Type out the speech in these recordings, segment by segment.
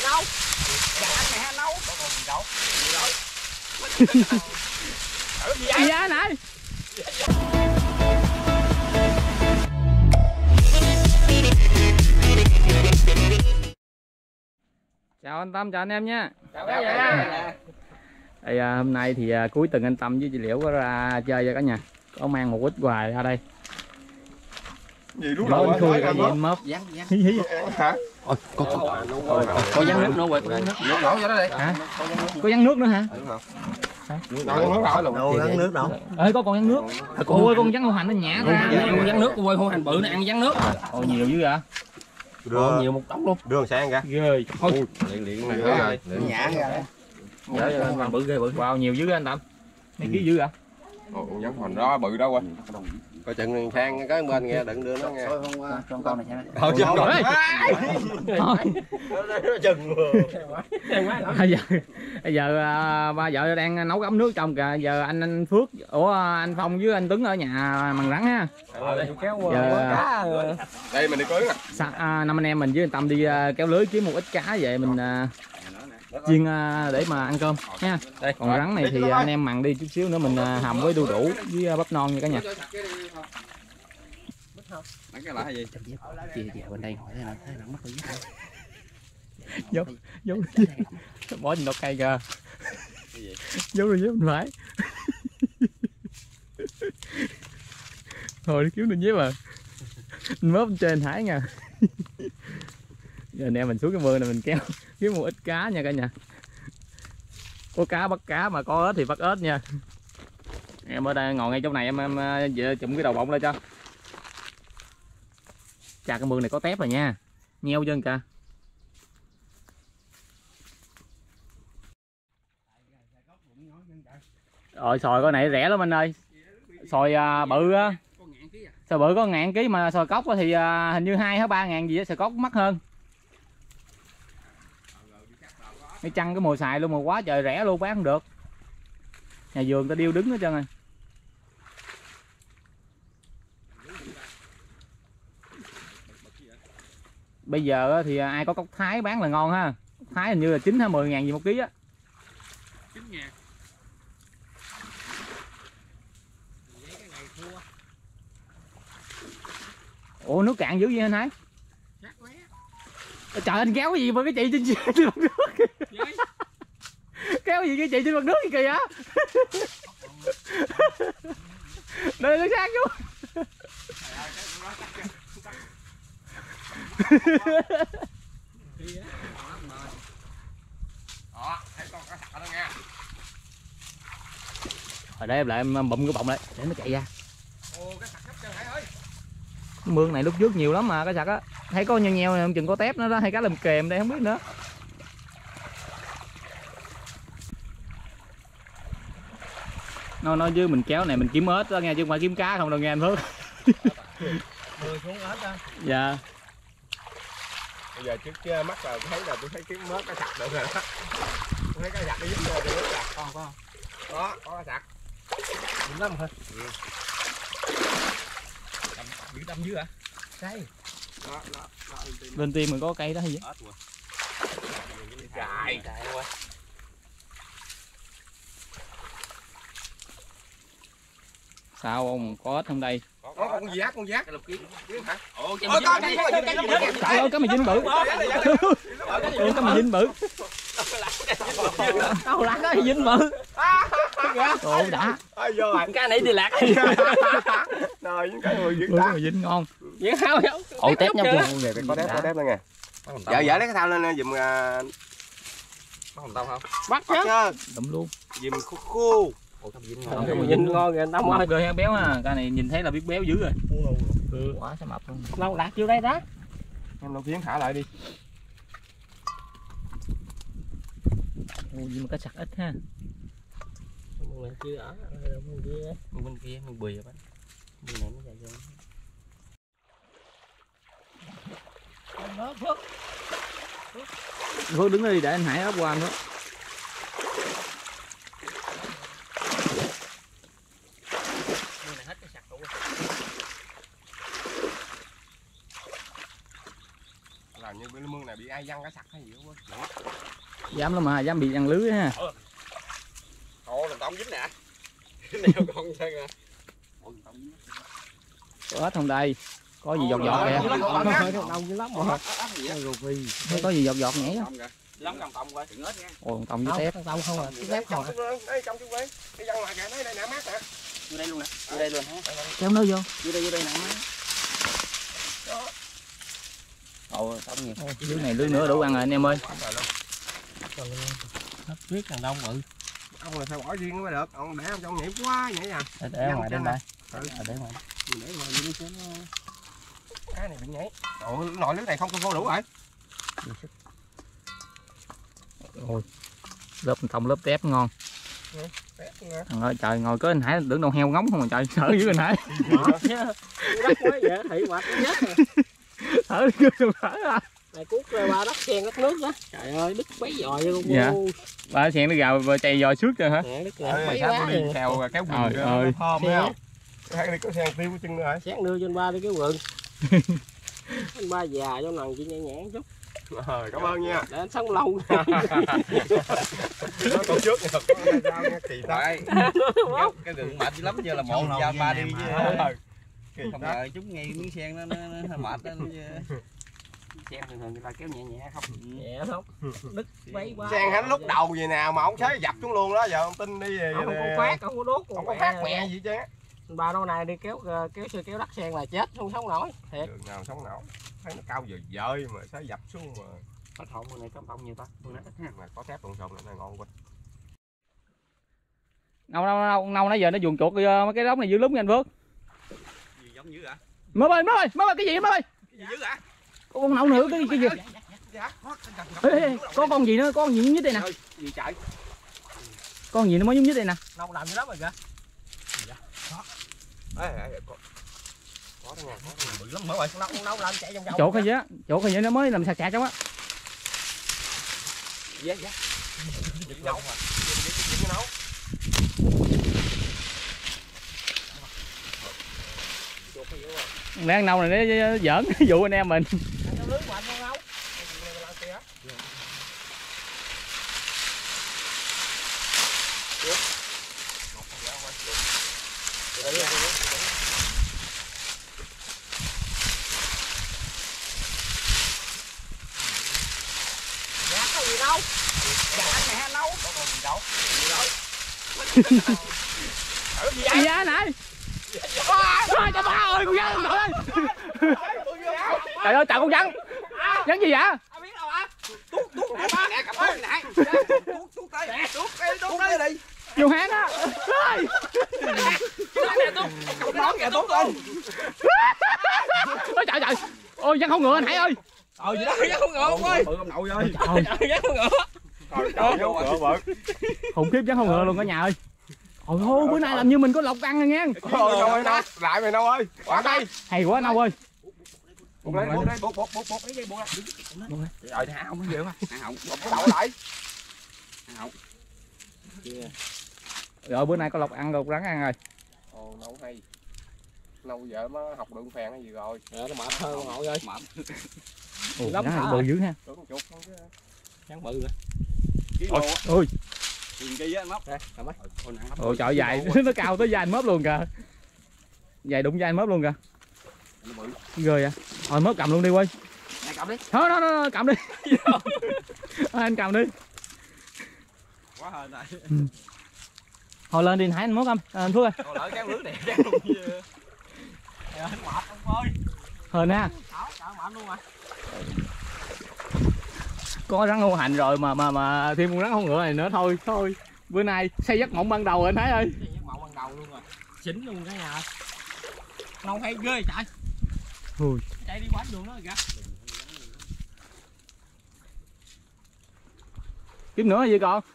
đâu? Dạ anh mẹ anh đâu? Có con gì đâu? Gì đâu? Gì vậy này? Chào anh Tâm, chào anh em nha. Chào cả nhà. Đây, hôm nay thì cuối tuần anh Tâm với chị Liễu có ra chơi cho cả nhà. Có mang một ít quà ra đây. Gì lúc Bó đầu bánh khui anh gì anh mớp. Dán. hả? Ôi, Có dán nước nữa quên. Nước đổ vô đó đi. hả? Có dán nước nữa hả? Đâu Ăn nước đâu? Ê, có con dán nước. Ôi, con dán hô hành nó nhả ra. Ăn dán nước quên hô hành bự này ăn dán nước. Ôi, nhiều dữ vậy? Đưa Nhiều một đống luôn. đường sang ra. Ghê. Thôi, Liền này. Nhả ra đấy. Dạ, bự ghê bự. wow, nhiều dữ anh Tâm. Mấy ký dữ vậy? Ồ, dán hình đó bự đó quên. Coi chừng sang cái bên nghe đừng đưa nó nghe. Con này xem. Thôi chứ rồi. Thôi. Chừng Bây giờ ba vợ đang nấu cái ấm nước trong kìa. Giờ anh Phước, anh Phong với anh Tuấn ở nhà mằng rắn ha. Giờ đây mình đi cưới nè. năm anh em mình với anh Tâm đi kéo lưới kiếm một ít cá về mình chiên để mà ăn cơm nha. Đây, còn rắn này thì anh em mặn đi chút xíu nữa mình hầm với đu đủ với bắp non nha cả nhà. Mấy cái là gì? Chị bên đây hỏi thấy nó mất đi. Giấu bỏ gì nó cây kìa. Giấu rồi giấu mình phải. Thôi kiếm được nhé mà. Anh mớp bên trên Hải nha. Giờ anh em mình xuống cái mương này mình kéo kiếm một ít cá nha cả nhà. Có cá bắt cá mà có ếch thì bắt ếch nha. Em ở đây ngồi ngay chỗ này em chụm cái đầu bọng lên cho. Chà, cái mương này có tép rồi nha. Nheo chân kìa. Rồi sòi con này rẻ lắm anh ơi. Sòi bự á. Sòi bự có 1.000 kg mà sòi cốc thì hình như 2 hay 3.000 gì á, sòi cốc mắc hơn. Cái chăn cái mùa xài luôn mà quá trời rẻ luôn, bán không được. Nhà vườn ta điêu đứng hết trơn rồi. Bây giờ thì ai có cốc Thái bán là ngon ha. Cốc Thái hình như là 9 hay 10.000 gì một ký á. 9.000. Ủa nước cạn dữ vậy anh Hải? Trời, anh kéo cái gì mà cái chị trên mặt nước? Kéo cái gì cái chị trên mặt nước gì kìa? Đây nó sát chú. Rồi đây em lại em bụm cái bọng lại để nó chạy ra. Mương này lúc trước nhiều lắm mà cá sặc á, thấy có nheo nheo này không chừng có tép nữa đó, hay cá làm kèm đây không biết nữa. Nói với mình kéo này mình kiếm ếch đó nghe chứ không phải kiếm cá không đâu nghe anh Phước. Xuống ếch đó. Dạ. Bây giờ trước mắt là tôi thấy kiếm mớt cá sặc được rồi đó. Tôi thấy cá sặc nó dính rồi nước là con. Đó, có cá sặc. Đúng lắm thôi. Bị đâm dưới hả? Cây. Đó. Bên tim mình có cây đó hay gì? Chạy quá. Sao không có ếch trong đây? Có con giác. Kiếm hả? Ồ, Trời ơi, cá mì dính bự. Cá mì dính bự. Đâu lạc đó dính bự. Ồ đã. Cái này đi lạc. Rồi những cái người dính Cá mì dính ngon. Dính hao. Ồ tép nhau chưa? có đép đó nghe. Dạ lấy cái thao lên giùm bắt hồng tông không? Bắt chứ. Đụng luôn. Dìm khô. Cái mì dính ngon kìa Tâm ơi. Mập ghê béo ha, cái này nhìn thấy là biết béo dữ rồi. Quá sao mập luôn. Lâu lạc vô đây đó. Em đầu tiên thả lại đi. Ồ, nhưng mà cá sặc ít ha. Mình chưa ở bên kia mình bì rồi. Bên này nó dài vô. Phước đứng đây để anh Hải ấp qua anh đó. Hết cái sặc đủ. làm như bên mương này bị ai văng cái sặc hay gì không? Dám lắm mà, dám bị ăn lưới ha. Ồ, làm tông dính nè. Nèo con chơi nè. Có ếch không đây? Có gì giọt kìa. Đâu dữ lắm mà. Có gì giọt nhảy á. Lắm cầm tông coi. Ồ, tông với tép. Tông không à, tép không à. Đây trong chú quay. Cái văng lại kìa, đây nè mát nè. Vô đây luôn nè, vô đây luôn ha. Kéo nó vô. Vô đây nè. Ồ, tông nhiều. Lưới này lưới nữa đủ ăn rồi anh em ơi. Hấp tuyết thằng đông bự. Ông là sao bỏ riêng mới được, ông để ông trong nhảy quá nhảy à. Để ngoài đây đây. Để ngoài. Để ngoài đi chứ nó. Cái này bị nhảy. Ồ, nồi lưới này không có đủ rồi. Ôi, lớp tông lớp tép ngon. Thằng ơi trời, ngồi có anh Hải tưởng đâu heo ngóng không mà trời, sợ dữ anh Hải. Đất quá vậy, thị mệt chết rồi. Thở đi cứ thở ra. Này cuốc ra ba đất sen đất nước á. Trời ơi, đứt bấy giòi luôn. Dạ. Ba xèn nó gào và chày giò suốt rồi hả? Nè, đứt Sao bấy tôi quá. đi theo kéo Trời quần ơi. thơm thấy không? Hai này có sang tiêu của chân nữa rồi. Sáng đưa trên ba đi cái vườn. Anh ba già cho nằng chị nhẹ nhàng chút. Cảm ơn nha. Để anh sống lâu. Nó còn trước nha, có dao nha, kỳ ta. Cái gừng mệt lắm như là một ra ba đi chứ. Không ngờ chúng ngay miếng sen nó mệt đó. Sen thường thường người ta kéo nhẹ nhẹ không? Nhẹ không? Đứt bấy quá. Sang hắn lúc đầu gì nào mà ông xới dập xuống luôn đó, giờ ông tin đi về. Không có phát, không có đốt. Không có phát mẹ gì chứ. Ba đâu này đi kéo đất sen là chết, không sống nổi. Thiệt. Đường nào sống nổi. Thấy nó cao dời dời mà xới dập xuống mà. Bắt hồn mưa này có bông nhiều ta. Mưa này ít ha. Mà có thép lộn xộn này ngon quá. Nâu nãy giờ nó dùng chuột mấy cái đống này dữ lắm nha anh Phước. Gì giống dữ hả? Mớp ơi, cái gì mớp ơi? Gì dữ hả? Có con nâu nữa cái gì? Ê, có con gì nữa, có con gì nhúng nhít đây nè. Gì chạy? Con gì nó mới nhúng nhít đây nè. Nâu làm dữ lắm rồi kìa. Có đó nha, Bự lắm mới rồi. Nâu làm chạy vòng vòng. Chuột hay vậy nó mới làm sạc trong á. Dạ. Dịch nấu mà. Dịch nấu. Đang nâu này nó giỡn dụ anh em mình. Dạ có gì đâu. Dạ anh nè nấu. Có gì đâu. Gì vậy này? Trời ba ơi, con rắn ơi. Trời ơi, trời con rắn. Rắn gì vậy? Biết đâu hả? Nè, cầm túi nè. Tuốt tay đi. Vô hang á. Ơi. Cầm nón kìa Tuốt ơi. Ôi trời trời. Ôi rắn không ngựa anh Hải ơi. Gì đó, rắn không ngựa ông ơi. Bự ông nội ơi. Rắn không ngựa. Trời ơi, bự. Khủng khiếp rắn không ngựa luôn cả nhà ơi. Ôi thôi, bữa nay làm như mình có lộc ăn rồi nghe. Thôi đâu, lại mày đâu ơi. Quả đây. Hay quá Nâu ơi. Buộc đây, buộc lấy dây buộc đây. Rồi hả không có gì không? Hả không. Buộc đậu lại. Hả không. Rồi bữa nay có lộc ăn được rắn ăn rồi. Ồ, nấu hay. Nâu vợ nó học đường phèn hay gì rồi. Nó mệt hơn nội ơi. Ồ, rắn này bự dữ ha. Tưởng chuột không chứ. Rắn bự nữa. Ôi. Nhìn kia á móc. Đây, cầm ấy. Ồ trời dài nó cao tới vai mớp luôn kìa. Dài đụng vai mớp luôn kìa. Ghê à. Thôi mớp cầm luôn đi quay. Này cầm đi. Thôi nó cầm đi. Anh cầm đi. Quá hên này. Thôi lên đi Hải anh mớp anh Phước ơi. Còn lỡ kéo lưới đẹp kéo luôn. Anh mệt ông ơi. Hên ha. Mệt luôn rồi. Có rắn hô hạnh rồi mà thêm con rắn hổ ngựa này nữa thôi. Bữa nay xây giấc mộng ban đầu rồi anh Thái ơi. Xây giấc mộng ban đầu luôn rồi. Xỉn luôn cả nhà. Nâu hay ghê chạy. Ui. Chạy đi quánh đường đó rồi kìa. Kiếm nữa gì còn.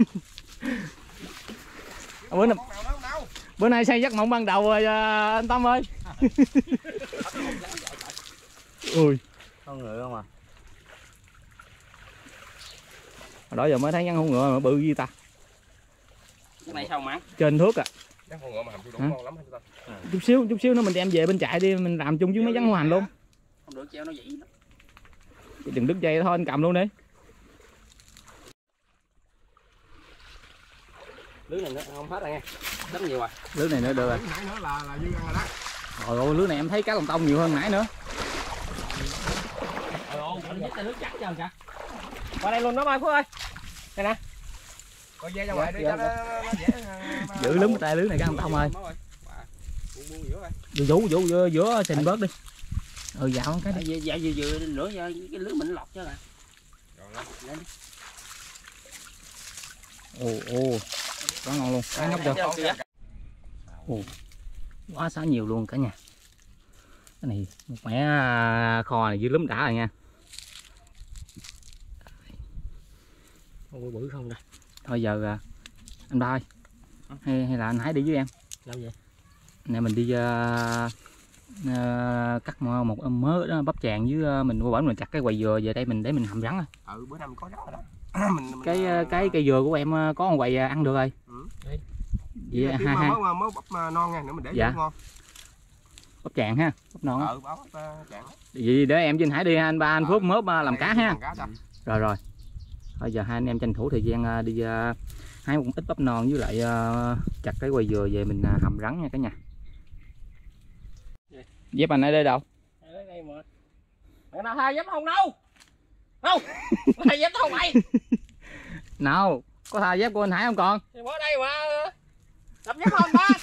Bữa nay xây giấc mộng ban đầu rồi anh Tâm ơi. Ui. Con ngựa không à. Hồi đó giờ mới thấy rắn hổ ngựa mà bự gì ta. Cái này sao mà ăn? Trên thước à. Rắn hổ ngựa mà hầm đủ ngon lắm hả ta? Chút xíu nữa mình đem về bên trại đi mình làm chung với mấy rắn hổ hành luôn. Không được treo nó vậy đó. Đừng đứt dây thôi, anh cầm luôn đi. Lưới này nó không hết rồi nghe, đánh nhiều rồi. Lưới này nữa được rồi. Nãy nữa là dư ăn rồi đó. Trời ơi, lưới này em thấy cá lồng tông nhiều hơn nãy nữa. Nước chắc chưa kìa. Qua đây luôn đó Mai Phước ơi. Đây nè. Coi dây ra ngoài đi cho nó dễ. Giữ lúm tay lưới này cá lồng tông ơi. Vụ giữa xình bớt đi. Dạo cái đi. Dạ vừa nữa cái lưới mình lọt chứ rồi. Ồ, quá ngon luôn, cá nhóc chưa? Quá xá nhiều luôn cả nhà. Cái này một mẻ kho này dư lúm đã rồi nha. Không có bự không đây. Thôi giờ anh Ba ơi, hay là anh Hải đi với em. Làm gì? Nè mình đi cắt một mớ đó, bắp tràng với mình qua bển mình chặt cái quầy dừa về đây mình để mình hầm rắn. Bữa nay mình có đó. Cái cây dừa của em có một quầy ăn được rồi. Vậy hai mớ bắp non nha, nữa mình để dạ. ngon. Bắp tràng ha, bắp non. Bắp tràng. Vậy để em với anh Hải đi, anh Ba anh Phước mớp làm cá ha. Rồi. Bây giờ hai anh em tranh thủ thời gian đi hái một ít bắp non với lại chặt cái quầy dừa về mình hầm rắn nha cả nhà. Dép anh ở đây đâu? Ở đây mà. Mày nào thay dép không đâu. Không. Thay dép đâu mày. Nào, có thay dép của anh Hải không con? Thì ở đây mà. Đập dép không ba.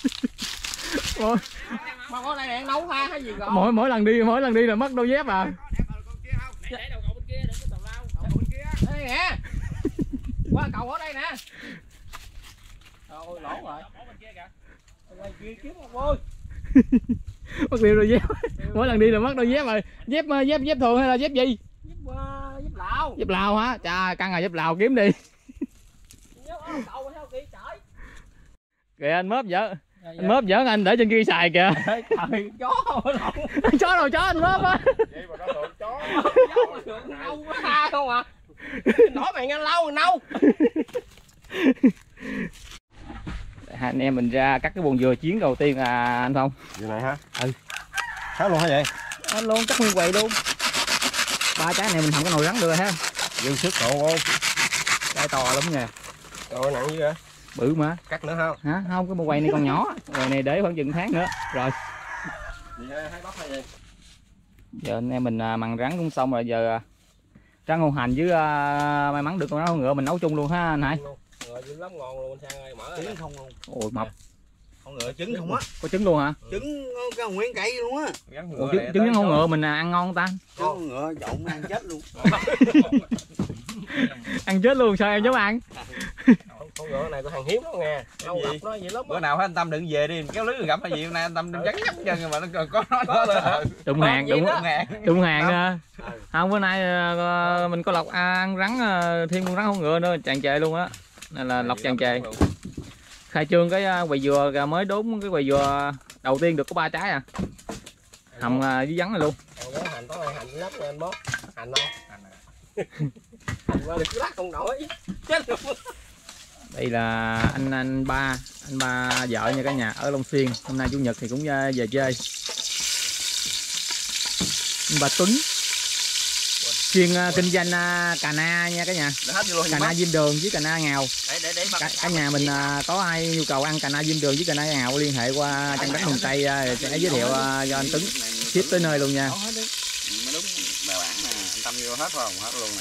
Mà ở đây đang nấu thay hay gì rồi? Mỗi lần đi là mất đôi dép à. Để đầu cầu bên kia đừng có tào lao. Cầu bên kia. Đây nè. Qua cầu ở đây nè. Ôi lỗ rồi. Bên kia kìa. Bên kia kiếm một ơi. Mất tiêu đôi dép. Mỗi lần đi là mất đôi dép rồi. Dép thường hay là dép gì? Dép Lào. Dép Lào hả? Chà, căng rồi dép Lào kiếm đi. Cầu theo kỹ trời. Kìa anh mớp vợ. Anh mớp giỡn anh để trên kia xài kìa. Trời, chó Chó đâu chó anh mớp á. Vậy mà nó thường chó. Nâu quá ha không à. Nói mày nghe lâu rồi nâu. Hai anh em mình ra cắt cái buồn dừa chiến đầu tiên à anh Phong. Vậy này hả? Ừ. Khá luôn hả vậy? Anh luôn cắt nguyên quầy luôn. 3 trái này mình hầm cái nồi rắn được rồi ha. Dư sức cậu ơi. Trái to lắm nha. Trời nặng dữ vậy? Bự mà. Cắt nữa không? Hả? Không, cái quầy này còn nhỏ. Quầy này để khoảng chừng tháng nữa. Rồi. Hai bắp hay gì? Giờ anh em mình mặn rắn cũng xong rồi, giờ rắn hồng hành với may mắn được con rắn hổ ngựa mình nấu chung luôn ha anh Hải. Ngựa dữ lắm ngon luôn Sang ơi, mở Trứng không luôn. Ôi mập. Con ngựa trứng không á. Có trứng luôn hả? Trứng cái nguyên cây luôn á. Trứng rắn hổ ngựa mình ăn ngon không ta? Trứng ngựa trộn ăn chết luôn. Ăn chết luôn sao em dám ăn? Con ngựa này có hàng hiếm lắm nghe. Lâu gặp nó vậy lắm. Bữa nào anh Tâm đừng về đi, kéo lưới gặp hay gì hôm nay anh Tâm trắng nhấp chân mà nó có nó lên. Đụng hàng. Không, bữa nay mình có lọc ăn rắn, thêm con rắn hổ ngựa nữa tràn trề luôn á. Nên là lọc tràn trề. Khai trương cái quầy dừa mới đốn cái quầy dừa đầu tiên được có 3 trái à. Hầm với vắn này luôn. Hành có hành lắm nha anh bóp. Hành không? Hành qua được cứ lắc không nổi. Chết luôn. Đây là anh ba vợ nha cả nhà, ở Long Xuyên. Hôm nay chủ nhật thì cũng về chơi. Anh bà Tuấn chuyên kinh doanh cà na nha cả nhà. Cà na diêm đường với cà na ngào. Cả nhà mình có ai nhu cầu ăn cà na diêm đường với cà na ngào liên hệ qua trang đất miền Tây sẽ giới thiệu cho anh Tuấn ship tới nơi luôn nha. Đúng bài bản nè, anh Tâm vô hết không? Hết luôn nè.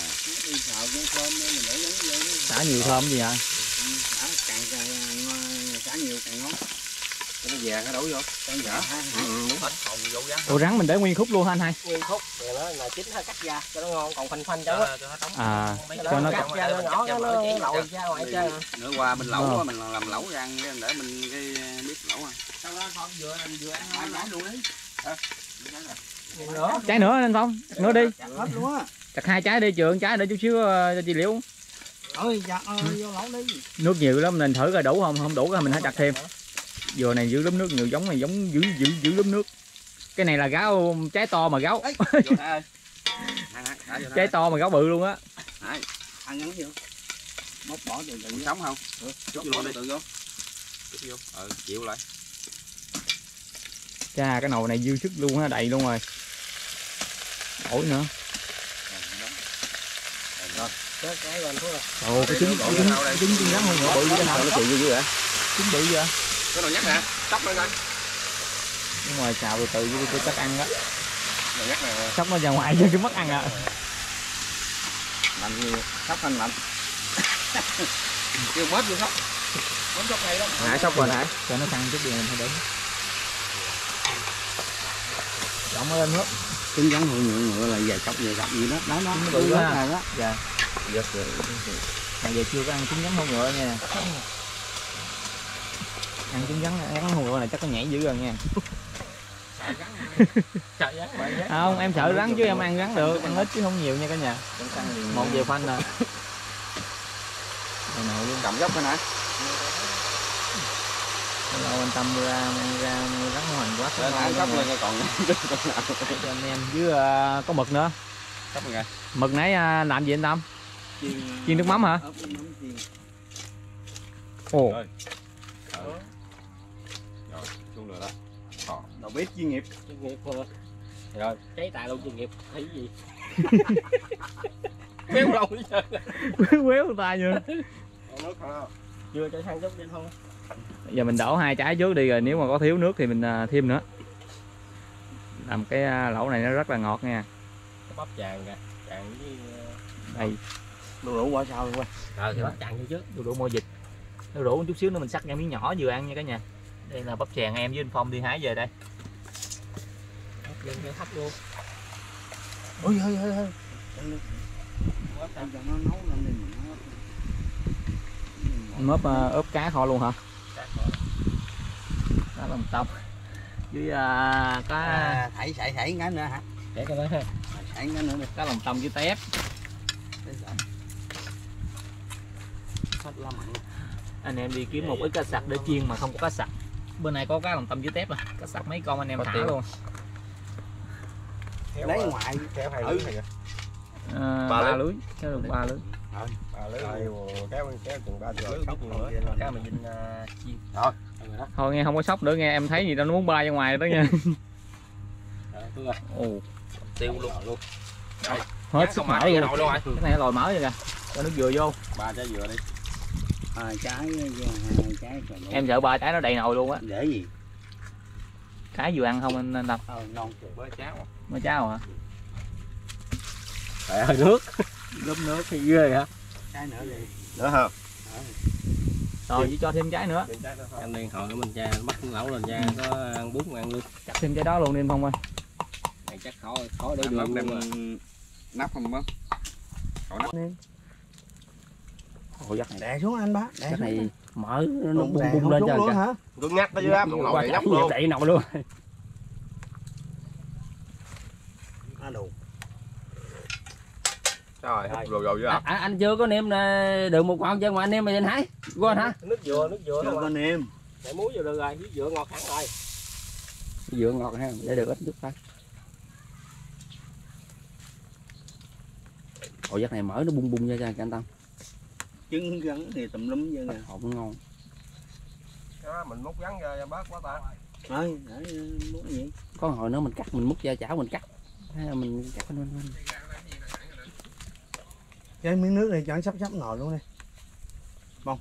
Xả nhiều thơm gì hả? Xả nhiều càng ngon. Nó về nó đổ vô. Đúng hết. Ủa rắn mình để nguyên khúc luôn hả anh hai? Nguyên khúc rồi nó là chín hơi cắt ra cho nó ngon, còn phanh cho À, cho nó cắt ra nó nhỏ nó lậu ra ngoài chơi. Nữa qua bên lẩu mình làm lẩu ra ăn để mình cái bếp lẩu à. Sau đó con vừa ăn trái luôn đấy. Trái nữa anh Phong, nữa đi. Hết luôn á. Chặt 2 trái đi, chừa trái để chút xíu cho chị Liễu. Ơi dạ vô lẩu đi. Nước nhiều lắm nên thử coi đủ không, không đủ mình hãy chặt thêm. Dừa này giữ lắm nước, nhiều giống này giống giữ lắm nước. Cái này là gáo trái to mà gáo. Trái to mà gáo bự luôn á. Ăn ngắn vô. Bóc bỏ từ từ sống không? Chút vô đi tự vô. Chút vô. Chịu lại. Chà cái nồi này dư sức luôn á, đầy luôn rồi. Ổi nữa. cái của anh Phú rồi. Ồ, cái trứng rắn hông ngựa bự vậy hả? Nó chịu dữ vậy? Trứng bự vậy? Cái đầu nhắc nè, sóc lên coi. Bên ngoài xào từ từ với tôi chắc ăn đó. Đầu nhắc nè. Sóc nó ra ngoài chứ cái mất ăn à. Mạnh nhiều, sóc anh mạnh. Kêu mất luôn sóc. Món sóc hay lắm. Nãy sóc rồi nãy. Cho nó căng chút đi mình phải đứng. Trọng lên hết. Trứng rắn hổ ngựa là về sóc gì đó. Nó bự quá này đó. Dạ. Giật rồi. Mà giờ chưa có ăn trứng rắn hổ ngựa nha. Ăn trứng rắn hổ ngựa này chắc có nhảy dữ rồi nha. Không, em sợ rắn chứ em ăn rắn được, ăn ít chứ không nhiều nha cả nhà. Một về phanh nè. Này luôn. Cầm dốc cái nè. Đâu anh Tâm ra rắn hoành quá. Lên ăn sóc lên còn cho anh em với có mực nữa. sóc rồi. Mực nãy làm gì anh Tâm? Chiên nước mắm hả? Ồ. Rồi. Rồi, xuống rồi đó. Đầu bếp chuyên nghiệp. Chuyên nghiệp rồi. Cháy tài luôn chuyên nghiệp. Thấy gì? Kéo lâu đi chơi. Quéo tay chưa? Nước hả? Chưa cho sang chút đi thôi. Giờ mình đổ 2 trái trước đi rồi nếu mà có thiếu nước thì mình thêm nữa. Làm cái lẩu này nó rất là ngọt nha. Cái bắp chàng kìa. Chàng với Đây, Đu đủ qua sau luôn qua. thì bắp chàng vô chứ. đu đủ mô vịt. Đu đủ chút xíu nữa mình cắt ra miếng nhỏ vừa ăn nha cả nhà. Đây là bắp chàng em với anh Phong đi hái về đây. Dân cho thấp luôn. Ôi hơi. Cho nó nấu lên đi mình Mớp ốp cá kho luôn hả? Cá lòng tông với cá thảy cái nữa hả? Để cái đó ha. Thảy cái nữa đi. cá lòng tông với tép. Anh em đi kiếm một ít cá sặc để chiên mà không có cá sặc. Bên này có cá lòng tông với tép à. Cá sặc mấy con anh em thả luôn. Lấy ngoài kéo hai lưới này kìa. 3 lưới, kéo được 3 lưới. Ba lưới kéo chừng 3 giờ sóc nữa. Cá mà nhìn chiên. Rồi. Thôi nghe không có sốc nữa nghe em thấy gì đâu nó muốn bay ra ngoài đó nha. Rồi. Ồ, Tiêu luôn. hết sức mỡ luôn. Nồi luôn rồi. Cái này lòi mỡ vậy kìa. Cho nước dừa vô. 3 trái dừa đi. 2 trái với 2 trái rồi. Em sợ 3 trái nó đầy nồi luôn á. Để gì? Cái vừa ăn không anh Tâm? Non bơ cháo. Mới cháo hả? Trời ơi nước. Gấp nước thì ghê hả? Trái nữa đi. Nữa hả? Rồi chỉ cho thêm trái nữa. Anh đi hồi của mình cha bắt lẩu lên cha có ăn bún mà ăn luôn. Chặt thêm trái đó luôn đi anh Phong ơi. Này chắc khó để đường đem luôn mà. nắp không bớt. Ồ giặt này Đè xuống anh bá. cái này mỡ nó bung Đè bung không lên xuống cho luôn kìa. hả? Cứng nhắc đó chứ á, nồi này nhóc luôn. Đậy nồi luôn. Đủ. Rồi, rồi chứ ạ. Anh chưa có nêm được một con chứ mà anh nêm mà anh hái. Quên hả? Nước dừa Chưa có nêm. Để muối vô được rồi, nước dừa ngọt hẳn rồi. Dừa ngọt ha, để được ít chút thôi. Ồ giặt này mỡ nó bung bung ra cho anh Tâm. Trứng rắn thì tùm lum vậy nè. Hộp ngon. Đó, mình múc gắn cho bớt quá ta. Thôi, để muốn gì? Có hồi nữa mình cắt mình múc ra chảo mình cắt. Hay là mình cắt lên. Cái miếng nước này cho anh sắp nồi luôn đi. Bông.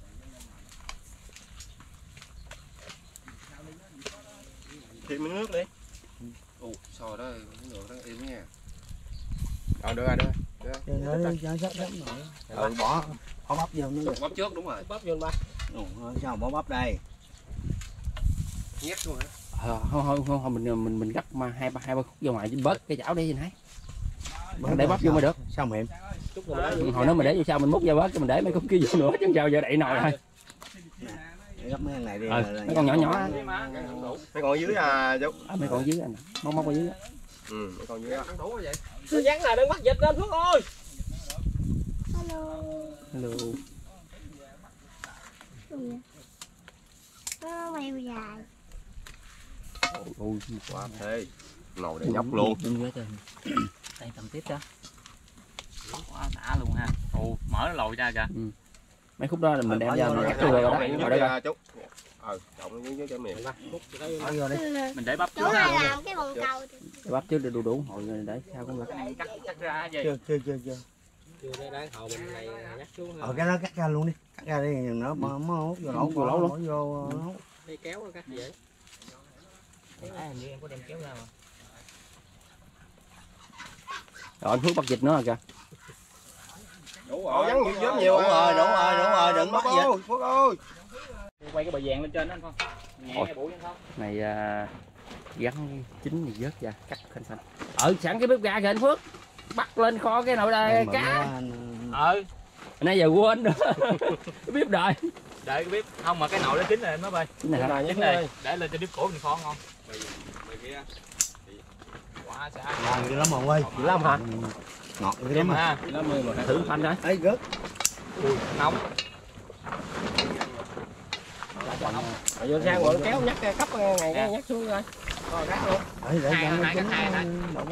Thêm miếng nước đi. Ồ, sao đó, nước đó im nha. Rồi được rồi, được rồi. Cho nó đi cho anh sắp nồi. Bỏ bắp vô nữa. Bắp trước đúng rồi. Bắp vô ba. Sao bỏ bắp đây? Nhét luôn hả? Không mình gấp mà hai ba khúc vô ngoài chứ bớt cái chảo đi anh thấy. Để bắp vô mới được. Sao mềm? Hồi nữa mình để vô sau mình múc ra bớt cái mình để mấy khúc kia vô nữa chứ sao giờ đậy nồi thôi. Để gấp mấy con này đi. Mấy con nhỏ nhỏ. Mấy con ở dưới à chú. Mấy con dưới anh. Móc ở dưới. Ừ, mấy con dưới á. Nó rắn là đừng bắt dịch lên Phước ơi. Hello. Có mèo dài. Ôi, quá thế. Nồi để nhóc luôn. Bung trên. Đây cầm tiếp cho. Quá đã luôn ha. Ồ, mở nó lồi ra kìa. Mấy khúc đó là mình đem ra mình cắt rồi đó. Rồi đó chú. Trọng dưới cho miệng. Mình để bắp trước. Chú này làm cái bồn cầu. Để bắp trước để đủ hồi rồi để sao cũng được. Chưa. chưa đang hậu bên này nhắc xuống. Cái đó cắt ra luôn đi, cắt ra đi nữa mà mốt vô lẩu luôn. Vô nấu. Đi kéo cắt dễ. Hình như em có đem kéo ra mà. Rồi anh Phước bắt vịt nữa rồi kìa. Đủ rồi, vắng nhiều rất nhiều. Đúng rồi, đừng bắt vịt. Phước ơi. Quay cái bờ vàng lên trên đó anh Phong. Nhẹ cái bụi lên không? Này gắn chín thì vớt ra cắt khanh xanh. Sẵn cái bếp ga kìa anh Phước. Bắt lên kho cái nồi đây cá. Nãy giờ quên nữa. Cái bếp đợi. Đợi cái bếp. Không mà cái nồi nó chín rồi anh mới bay. Chín này hả? Chín này. Để lên cho bếp cổ mình kho ngon. Quá xa. Ngon dữ lắm ông ơi. Dữ lắm hả? Ngọt dữ lắm ha. Thử phanh đấy. Ấy gớt. Nóng. Rồi vô sang rồi kéo nhắc cấp ngày cái nhắc xuống rồi. Rồi cắt luôn. Hai cái.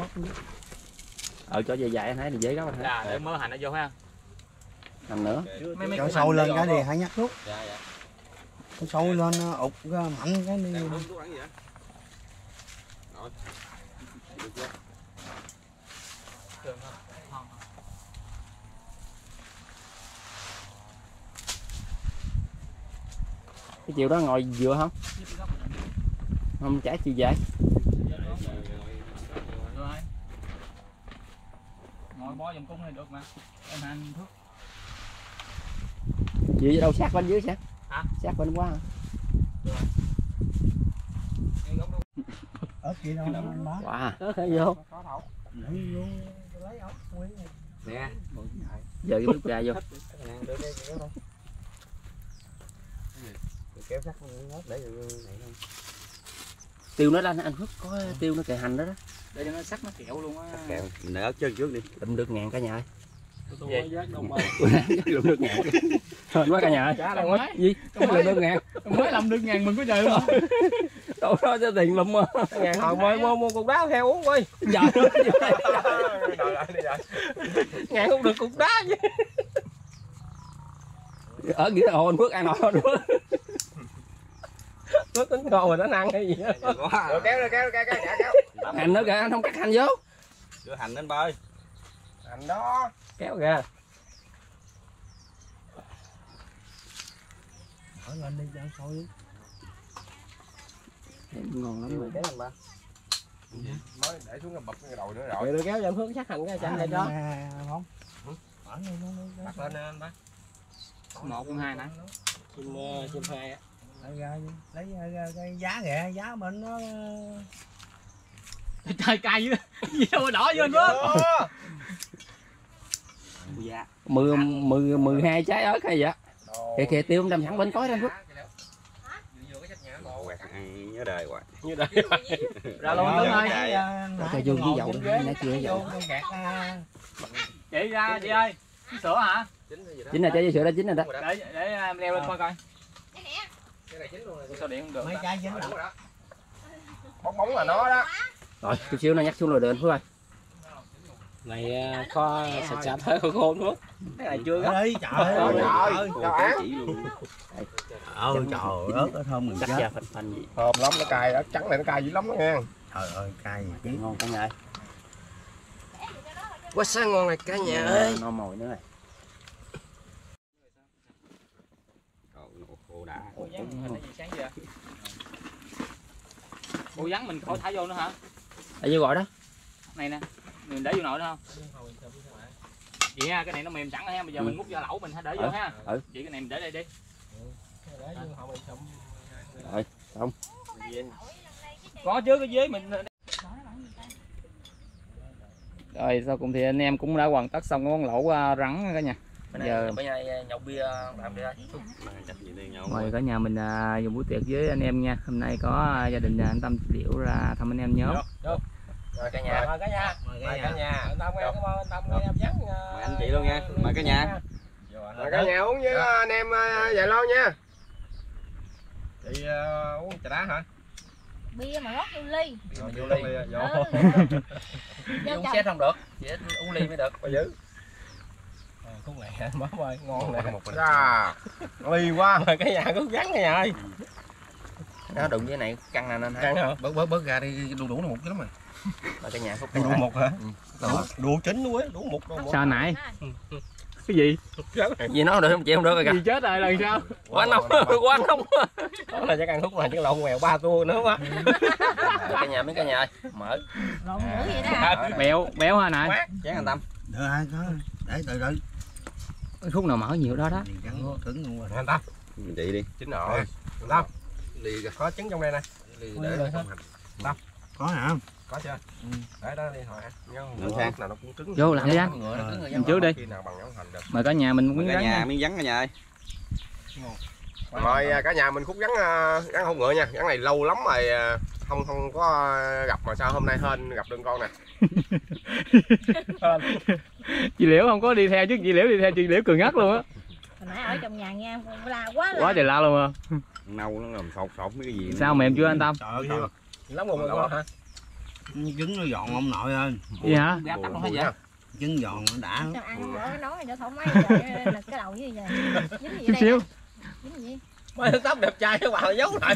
Cho dài anh thấy thì dễ gấp anh thấy. Là để mớ hành nó vô ha. Hành nữa. Cho sâu lên cái đi hãy nhắc thuốc. Cho sâu lên ụt mạnh cái đi. Cái chiều đó ngồi vừa không? Không trả chiều dài. Ngồi bó vòng cung thì được mà. Em hành thuốc. Dưới đâu sát bên dưới sát? Hả? Sát bên quá hả? Ớt gì đâu anh bá. Wow. Ớt hả vô? Nè. Giờ cái bếp ga vô. Kéo sắt để này không. Tiêu nó lên anh Phước có tiêu nó kề hành đó đó. Để cho nó sắc nó kẹo luôn á. Kẹo mình để ớt chân trước đi. Đụng được ngàn cả nhà ơi. Vậy? Đụng được ngàn. Hên quá cả nhà ơi. Trả lại Gì? Đụng được ngàn. Mới làm được ngàn mừng có trời luôn. Đâu đó cho tiền lùm mà. Ngàn hồi mua cục đá theo uống coi. Giờ Ngàn không được cục đá chứ. ở nghĩa là anh Phước ăn nổi nữa. Phước tính ngon mà nó ăn hay gì đó. Rồi kéo. Hành nữa kìa, anh không cắt hành vô. Đưa hành lên bơi. Hành đó. Kéo kìa. Ở lên đi cho sôi đi. Ngon lắm rồi. Kéo hành ba. Mới để xuống cái bập cái đầu nữa rồi. Rồi đưa kéo cho anh Phước sắc hành cái chanh đây cho. Không. Bắt lên anh ba. 1 con 2 nè. Chim 2 á. Lấy cái giá kìa, giá mình nó Trời cay dữ. Gì đâu mà đỏ vô nữa. 12 trái ớt hay vậy? Kìa tiêu đâm sẵn bên cối đó anh Phước. Nhớ đời hoài. Như đây. Ra luôn Tuấn ơi. Cho vô với dầu đó, nãy chưa dầu. Chị ra chị ơi. Sữa hả? Chính là trái dưa sữa đó, chính rồi đó. Để em leo lên coi coi. Sao điện không được? mấy trái dính lắm. Bóng là nó đó. Rồi, chút xíu nó nhắc xuống rồi được anh Phước ơi. Này kho sạch hơi khô nữa. Cái này chưa gấp. Đi trời ơi. Chỉ luôn. Trời ớt nó thơm mình Cắt chết. ra phanh gì. Thơm lắm, nó cay, ớt trắng này nó cay dữ lắm đó nghe. Trời ơi cay gì chứ. Ngon cả nhà ơi. Quá sáng ngon này cả nhà ơi. No mồi nữa rồi. Khô đã. Ủa vắng mình sáng giờ. Ủa vắng mình khỏi thả vô nữa hả? Ở dưới gọi đó. Này nè. Mình để vô nồi đó không? Vậy ha, cái này nó mềm sẵn rồi ha, bây giờ mình múc vô lẩu mình hãy để vô ha. Vậy cái này mình để đây đi. Rồi, xong. Có chứ cái dế mình. Rồi sau cùng thì anh em cũng đã hoàn tất xong cái món lẩu rắn cả nhà. Giờ bữa nay nhậu bia làm đi ơi. Mời cả nhà mình dùng buổi tiệc với anh em nha. Hôm nay có gia đình anh Tâm Liễu ra thăm anh em nhóm. Rồi cả nhà. Mời cả nhà. Mời cả nhà. Tâm nghe cảm ơn Tâm nghe em dắt. Mời anh chị luôn nha. Mời cả nhà. Mời cả nhà uống với anh em vài lon nha. Chị uống trà đá hả? Bia mà rót vô ly. Vô ly. Uống xét không được. Chỉ uống ly mới được. Có dữ. Khúc này mắm ơi, ngon nè. Dạ. Ly quá. Mời cả nhà cứ gắn cả nhà ơi. nó đụng với này căng nè anh Căng hả? Bớt ra đi, đủ nó một cái lắm rồi. Ở cả nhà hút Đủ một hả? Đủ chín luôn á, đủ một đâu. Sao nãy? Cái gì? gì nó được không chịu không được rồi kìa. Gì chết rồi lần sau? Quá nóng, quá nóng. Đó là chắc ăn hút mà chứ lộn mèo 3 tua nữa quá. Cả nhà mấy cả nhà ơi, mở. Lộn nữa vậy đó hả? Béo hả nãy? Chán anh Tâm. Được ai có. Để từ từ. Khúc nào mở nhiều đó đó. Thì trắng cứng luôn rồi. Anh Tâm, Chị đi. chín rồi. Anh Tâm, có trứng trong đây nè. Để không hành. Tâm, Có hả? có chưa? Để đó đi hỏi Làm sao? nào nó cũng trứng. Vô làm đi anh. Mình trước đi. Khi nào bằng nấu hành được. Mời cả nhà mình cũng Cả rắn nhà nha. miếng vắng cả nhà ơi. Rồi cả nhà mình khúc rắn hông ngựa nha. Rắn này lâu lắm rồi không có gặp mà sao hôm nay hên gặp được con nè. Chị Liễu không có đi theo chứ chị Liễu đi theo chị Liễu cười ngất luôn á. Hồi nãy ở trong nhà nghe la quá Quá trời la luôn à. Nâu nó làm sột sột mấy cái gì. Sao mềm chưa anh Tâm? Trời ơi, Lắm rồi đâu hả? trứng nó giòn ông nội ơi. Gì hả? Gáp tắt luôn hả vậy? Trứng giòn nó đã. sao ăn bữa nói để thoải mái trời là cái đầu như vậy dính gì Chút đây xíu. dính gì Mới tóc đẹp trai các bạn giấu lại.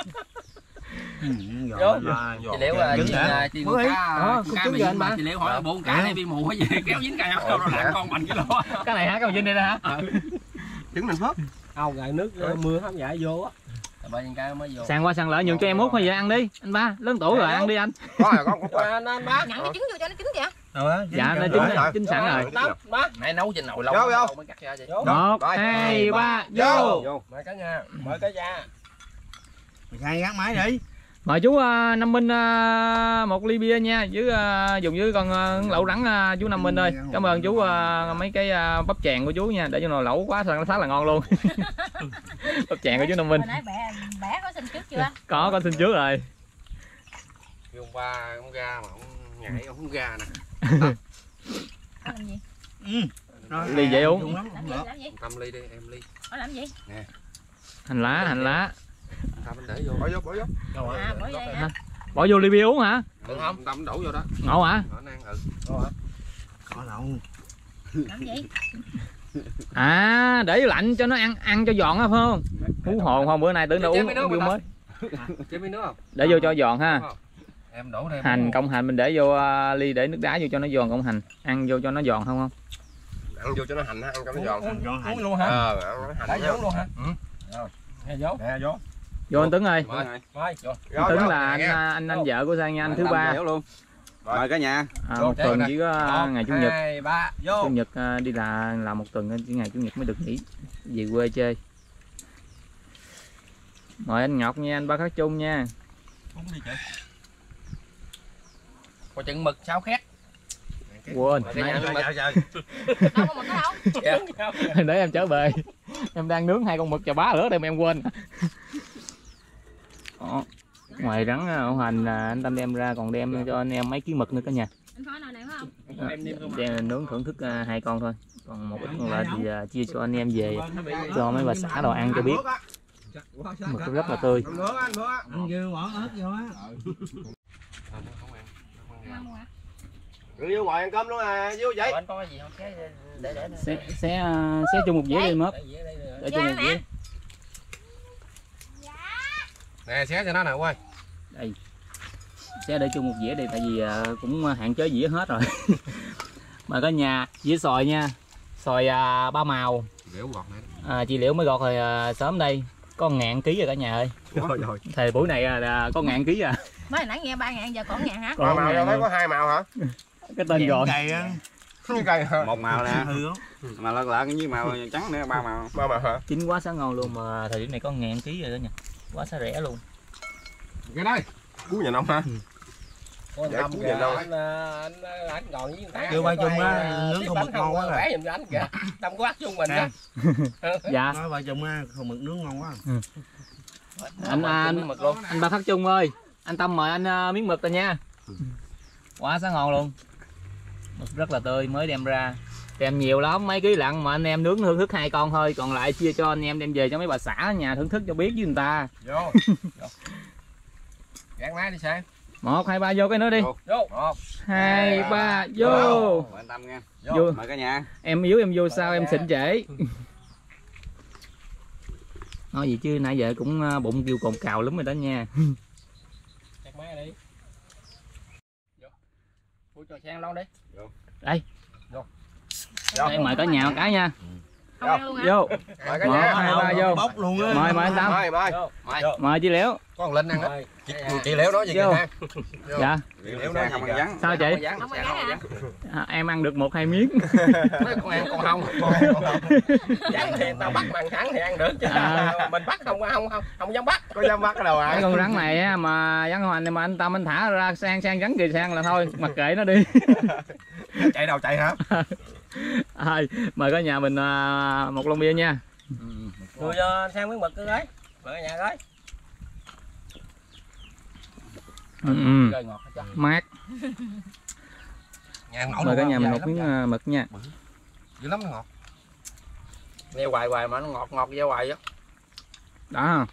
Giòn là Chị Liễu là trứng hả? chị Mới. cá trứng bị rồi anh ba. chị Liễu hỏi 4 cá này bị mù cái gì kéo dính cây áo rồi lại con bằng cái lỗ. Cái này hả? Cái Vinh đây nè hả? Trứng mình phớt. Ao gài nước mưa không dại vô á. Ba con cá mới vô. Sang qua sang lại nhường cho em hút hay vậy ăn đi. Anh ba, lớn tuổi rồi ăn đi anh. Có rồi con anh bác. nhặn cái trứng vô cho nó chín kìa Dạ nó chín sẵn rồi. Bác. Nấu trên nồi lâu Vô. mới cắt ra vậy. 1, 2, 3, vô. Mời cả nhà, mời cả nhà. Mày khai gác máy đi. Mời chú Nam Minh một ly bia nha, dùng với con lẩu rắn chú Nam Minh ơi. Cảm ơn chú mấy cái bắp chèn của chú nha, để cho nồi lẩu quá khá là ngon luôn. Bắp chèn của chú Nam Minh. hồi nãy bẻ có xin trước chưa Có con xin trước rồi. Ông ba ông ra mà ông nhảy ông không ra nè. Ông làm gì Ly vậy uống. làm gì Tâm ly đi, em ly. Ông làm gì Hành lá. Tâm anh để vô. Bỏ vô. bỏ vậy hả Bỏ vô ly bia uống hả? Được không? Tâm đổ vô đó. Ngộ hả? Nó ăn Có đâu. làm gì À, để lạnh cho nó ăn cho giòn á phải không? Hú hồn không, bữa nay tưởng đâu uống bia mới. Chế miếng nước không? Để vô cho giòn ha. Em đổ thêm. Hành công hành mình để vô ly để nước đá vô cho nó giòn công hành. Ăn vô cho nó giòn không không? Ăn vô cho nó hành ha, ăn cho nó giòn. Giòn luôn hả? Ăn hành vô luôn hả? Nè vô. Nè vô. Vô anh Tuấn ơi. Mời. Vô. Anh Tuấn là anh vợ của Sang nha, anh thứ ba. Luôn. Mời cả nhà. Một tuần chỉ có ngày chủ nhật. 2, 3, vô. Chủ nhật đi làm một tuần chỉ ngày chủ nhật mới được nghỉ về quê chơi. Mời anh Ngọc nha, anh Ba Khắc Trung nha. Có chừng mực sao khét. Quên. Đâu có mực đâu. Để em trở về. Em đang nướng 2 con mực chà bá lửa đây mà em quên. Đó. Ngoài rắn hậu hành anh Tâm đem ra còn đem cho anh em mấy ký mực nữa cả nhà. Anh Phó nào này phải không Đem nướng thưởng thức 2 con thôi. Còn một ít còn lại thì chia cho anh em về cho mấy bà xã đồ ăn cho biết. Mực rất là tươi. Ăn dư bỏ ớt vô á. Vô gọi ăn cơm luôn à, vô vậy. Anh có cái gì không? Xé chung một dĩa đi mất. Để chung một dĩa. Nè xé cho nó nè quay. Đây. Xé để chung một dĩa đi tại vì cũng hạn chế dĩa hết rồi. Mà cả nhà dĩa xoài nha. Xoài 3 màu. Liễu gọt này. Chị Liễu mới gọt rồi sớm đây. Có 1000 kg rồi cả nhà ơi. Rồi. Thời buổi này là có 1000 kg à. mới nãy nghe 3.000 giờ còn 1.000 hả Ba màu đâu thấy có 2 màu hả? Cái tên gọi. Cây á. Cái cây hả? Một màu nè. Hư lắm. Mà lợn lợn với màu trắng nữa 3 màu. 3 màu hả? Chín quá sáng ngon luôn mà thời điểm này có 1000 kg rồi đó nha. Quá xá rẻ luôn. Cái đây. Cú nhà nông hả? Con Dạ, Tâm cũng kìa, vậy đâu. anh còn với người ta. Kêu ba chung á, nướng con mực ngon quá rồi. Bẻ giùm cho anh kìa. Tâm có bắt chung mình á. Dạ. Nói ba chung á, con mực nướng ngon quá. Anh Ba Khắc Trung ơi, anh Tâm mời anh miếng mực rồi nha. Quá sáng ngon luôn. Mực rất là tươi mới đem ra. Đem nhiều lắm, mấy ký lận mà anh em nướng thưởng thức 2 con thôi, còn lại chia cho anh em đem về cho mấy bà xã ở nhà thưởng thức cho biết với người ta. Vô. Gạt máy đi sang. 1, 2, 3 vô cái nữa đi. Vô. 1, 2, 3 vô. Anh Tâm nha. Vô. Mời cả nhà. Em yếu em vô sao em xịn trễ. Nói gì chứ nãy giờ cũng bụng kêu cồn cào lắm rồi đó nha. Gạt máy đi. Ủa cho sang lon đi. Đây mời cả nhà một cái nha. Không ăn luôn hả? Vô. Mời cả 1, nhà. 2, 3 vô. bốc luôn á. Mời anh Tâm. Mời. Mời chị Liễu. Con Linh ăn đó. Chị Liễu nói gì Vô. kìa ha. Dạ. Liễu nói gì kìa. Sao chị? Không ăn gái hả? Em ăn được 1-2 miếng. Con ăn con không. Dám thì tao bắt bằng thắng thì ăn được chứ. Mình bắt không dám bắt. Có dám bắt cái đầu à? Cái con rắn này á, mà rắn hoành này mà anh Tâm anh thả ra sang rắn kì sang là thôi, mặc kệ nó đi. Chạy đâu chạy hả? Thôi, mời cả nhà mình một lon bia nha. Người sang miếng mực cái mời cả nhà cái. Chơi ngọt hết. Mát. Mời cả nhà mình một miếng mực nha. Dữ lắm nó ngọt. Nghe hoài mà nó ngọt ra hoài á. Đó.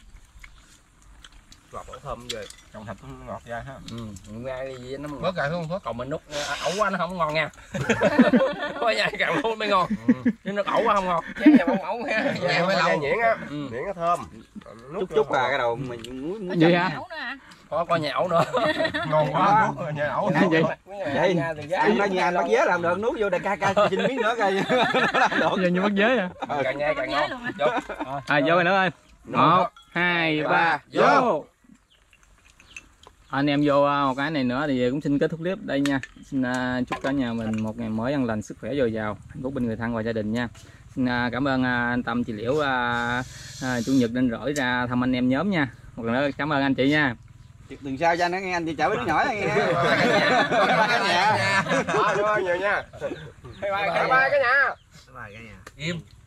Ngọt nó thơm về. Trong thịt nó ngọt ra ha. Nghe gì nó ngọt. Bớt lại không bớt. Còn mình nút ẩu quá nó không ngon nha. Có nhai càng luôn mới ngon. Chứ nó ẩu quá không ngon. Chén nhà bông ẩu ha. Nhà mới lâu nhuyễn á. Ừ. Nhuyễn nó thơm. Chút là cái đầu mình muốn Vậy hả? Ẩu nữa hả? Có nhà ẩu nữa. Ngon quá. Nhà ẩu. Vậy. vậy em nói nhà anh bắt vé làm được, nuốt vô đây ca xin miếng nữa coi nó làm được. Giờ như mất giới à. Càng nhai càng ngon. Luôn hả? Vô rồi nữa ơi. 1, 2, 3 vô. Anh em vô một cái này nữa thì cũng xin kết thúc clip đây nha. Xin chúc cả nhà mình một ngày mới an lành, sức khỏe dồi dào, hạnh phúc bên người thân và gia đình nha. Xin cảm ơn anh Tâm, chị Liễu chủ nhật nên rỗi ra thăm anh em nhóm nha. Một lần nữa cảm ơn anh chị nha. Đừng sao cho nó nghe anh chị chở với đứa nhỏ nghe. Cả nhà. Nhiều nha. Bye bye cả nhà. Bye cả nhà. Im.